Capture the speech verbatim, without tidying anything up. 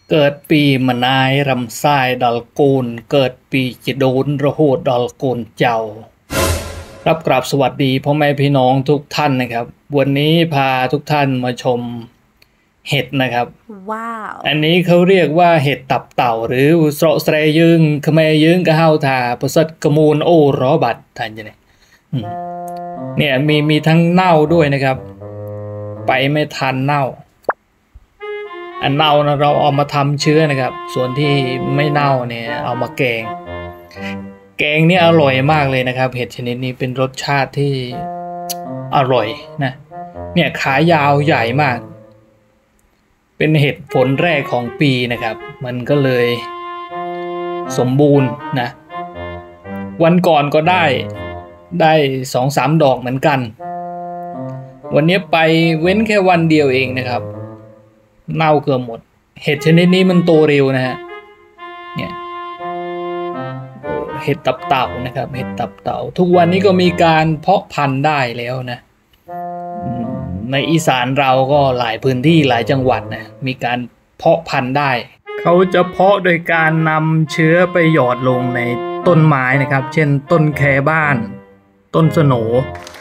เกิดปีมะนายรำไส้ดอลกูลเกิดปีจิโดนระโหดดอลกูลเจ้ารับกราบสวัสดีพ่อแม่พี่น้องทุกท่านนะครับวันนี้พาทุกท่านมาชมเห็ดนะครับว้าวอันนี้เขาเรียกว่าเห็ดตับเต่าหรือสระเสรยึงขแมยึงกะเฮาทาประสัดกระมูลโอรอบัดท่านจะเนี่ยเนี่ยมีมีทั้งเน่าด้วยนะครับไปไม่ทันเน่าอันเน่านะเราเอามาทำเชื้อนะครับส่วนที่ไม่เน่าเนี่ยเอามาแกงแกงนี่อร่อยมากเลยนะครับเห็ดชนิดนี้เป็นรสชาติที่อร่อยนะเนี่ยขายาวใหญ่มากเป็นเห็ดผลแรกของปีนะครับมันก็เลยสมบูรณ์นะวันก่อนก็ได้ได้สองสามดอกเหมือนกันวันนี้ไปเว้นแค่วันเดียวเองนะครับเน่าเกือบหมดเห็ดชนิดนี้มันโตเร็วนะฮะเนี่ยเห็ดตับเต่านะครับเห็ดตับเต่าทุกวันนี้ก็มีการเพาะพันธุ์ได้แล้วนะในอีสานเราก็หลายพื้นที่หลายจังหวัดนะมีการเพาะพันธุ์ได้เขาจะเพาะโดยการนำเชื้อไปหยอดลงในต้นไม้นะครับเช่นต้นแคบ้านต้นสโหน